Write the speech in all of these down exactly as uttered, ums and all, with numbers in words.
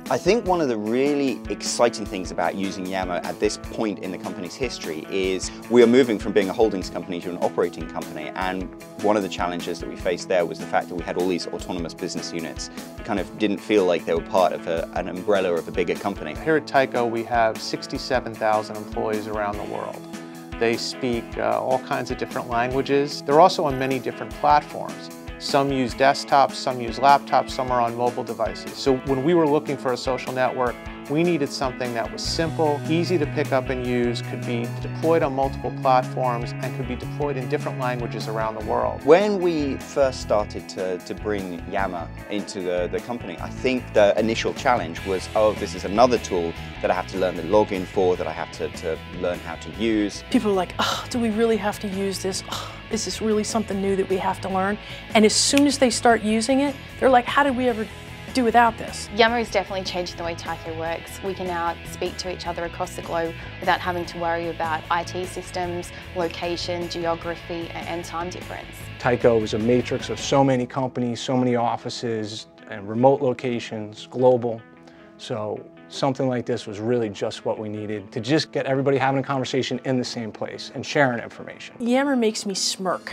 I think one of the really exciting things about using Yammer at this point in the company's history is we are moving from being a holdings company to an operating company, and one of the challenges that we faced there was the fact that we had all these autonomous business units that kind of didn't feel like they were part of a, an umbrella of a bigger company. Here at Tyco we have sixty-seven thousand employees around the world. They speak uh, all kinds of different languages. They're also on many different platforms. Some use desktops, some use laptops, some are on mobile devices. So when we were looking for a social network, we needed something that was simple, easy to pick up and use, could be deployed on multiple platforms, and could be deployed in different languages around the world. When we first started to, to bring Yammer into the, the company, I think the initial challenge was, oh, this is another tool that I have to learn the login for, that I have to, to learn how to use. People are like, oh, do we really have to use this? Oh, is this really something new that we have to learn? And as soon as they start using it, they're like, how did we ever do without this? Yammer is definitely changing the way Tyco works. We can now speak to each other across the globe without having to worry about I T systems, location, geography, and time difference. Tyco is a matrix of so many companies, so many offices, and remote locations, global. So something like this was really just what we needed to just get everybody having a conversation in the same place and sharing information. Yammer makes me smirk,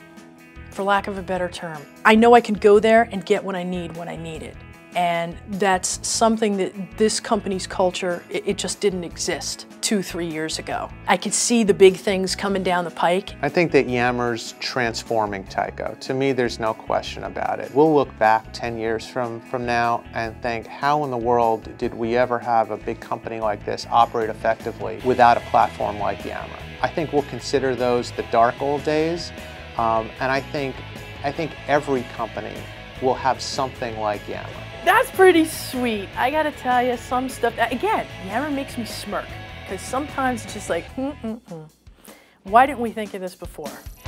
for lack of a better term. I know I can go there and get what I need when I need it. And that's something that this company's culture, it, it just didn't exist two, three years ago. I could see the big things coming down the pike. I think that Yammer's transforming Tyco. To me, there's no question about it. We'll look back ten years from, from now and think, how in the world did we ever have a big company like this operate effectively without a platform like Yammer? I think we'll consider those the dark old days, um, and I think, I think every company will have something like Yammer. That's pretty sweet. I gotta tell you, some stuff, again, Yammer makes me smirk, because sometimes it's just like, mm-mm-mm. Why didn't we think of this before?